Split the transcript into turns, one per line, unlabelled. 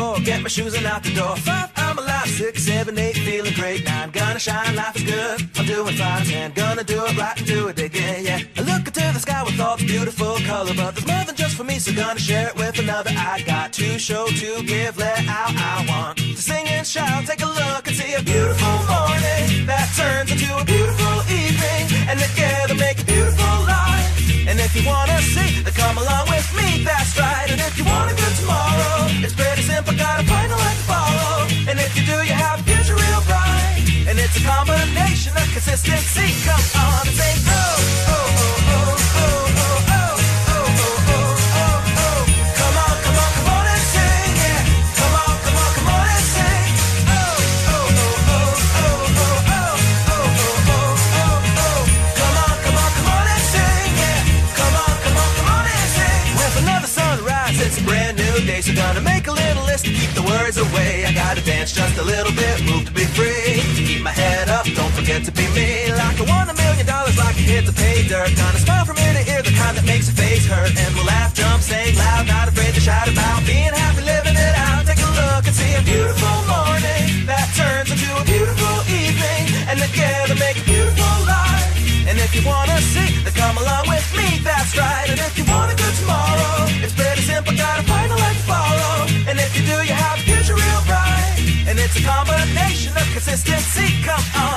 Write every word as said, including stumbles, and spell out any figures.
Four, get my shoes and out the door. Five, I'm alive. Six, seven, eight, feeling great. Nine, gonna shine, life is good. I'm doing fine. Ten, gonna do it right and do it again, yeah. I look into the sky with all the beautiful color, but there's more than just for me, so gonna share it with another. I got to show, to give, let out. I want to sing and shout. Take a look and see a beautiful morning that turns into a beautiful evening, and together make a beautiful life. And if you wanna see, then come along with me, that's right. And if you want a good tomorrow, it's pretty simple, gotta find a light to follow. And if you do, you have a future real bright. And it's a combination of consistency. Come on and say, oh, oh, oh, oh, oh, oh, oh, oh, oh, oh, oh, oh. Come on, come on, come on and sing, yeah. Come on, come on, come on and sing. Oh, oh, oh, oh, oh, oh, oh, oh, oh, oh, oh, oh. Come on, come on, come on and sing, yeah. Come on, come on, come on and sing. With another sunrise, it's a brand new day, so gonna make a little list to keep the words away. I gotta dance just a little bit, move to be free. Keep my head up, don't forget to be me. Like I won a million dollars, like I hit the pay dirt. Gonna smile from ear to ear, the kind that makes your face hurt. And we'll laugh, jump, sing loud, not afraid to shout about being happy, living it out. Take a look and see a beautiful morning that turns into a beautiful evening, and together make a beautiful life. And if you wanna see, then come along with me, that's right. And if you want a good tomorrow, it's pretty simple, gotta find a light to follow. And if you do, you have a future real bright. And it's a combination of consistency. Come on.